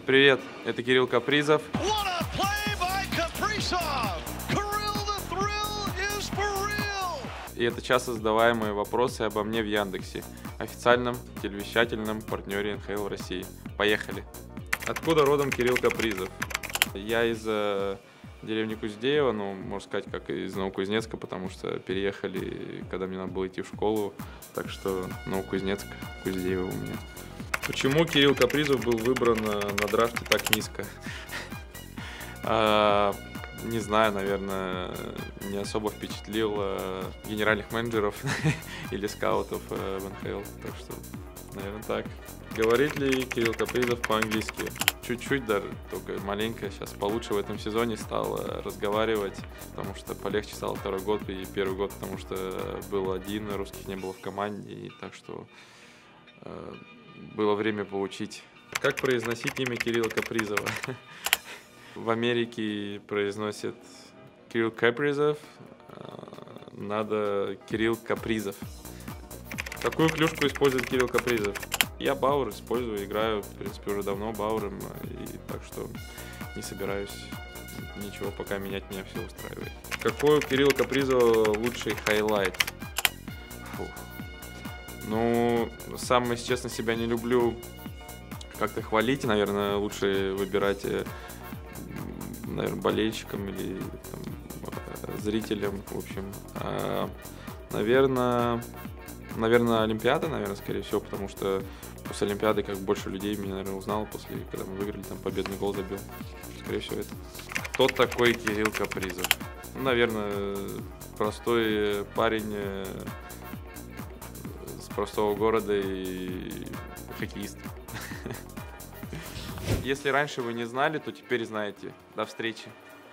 Привет, это Кирилл Капризов. What a play by Kaprizov! Kirill the Thrill is for real! И это часто задаваемые вопросы обо мне в Яндексе, официальном телевещательном партнере НХЛ в России. Поехали! Откуда родом Кирилл Капризов? Я из деревни Куздеева, ну, можно сказать, как из Новокузнецка, потому что переехали, когда мне надо было идти в школу, так что Новокузнецк, Куздеево у меня. Почему Кирилл Капризов был выбран на драфте так низко? Не знаю, наверное, не особо впечатлил генеральных менеджеров или скаутов в НХЛ, так что, наверное, так. Говорит ли Кирилл Капризов по-английски? Чуть-чуть даже, только маленько. Сейчас получше в этом сезоне стал разговаривать, потому что полегче стал второй год и первый год, потому что был один, русских не было в команде, и так что было время поучить. Как произносить имя Кирилла Капризова? В Америке произносят Кирилл Капризов, надо Кирилл Капризов. Какую клюшку использует Кирилл Капризов? Я Бауэр использую, играю, в принципе, уже давно Бауэром, и так что не собираюсь ничего пока менять, меня все устраивает. Какой у Кирилла Капризова лучший хайлайт? Фу. Ну, сам, если честно, себя не люблю как-то хвалить, наверное, лучше выбирать, наверное, болельщикам или там, зрителям, в общем. Наверное, Олимпиада, наверное, скорее всего, потому что после Олимпиады как больше людей меня, наверное, узнало после, когда мы выиграли, там победный гол забил. Скорее всего, это. Кто такой Кирилл Капризов? Ну, наверное, простой парень с простого города и хоккеист. Если раньше вы не знали, то теперь знаете. До встречи.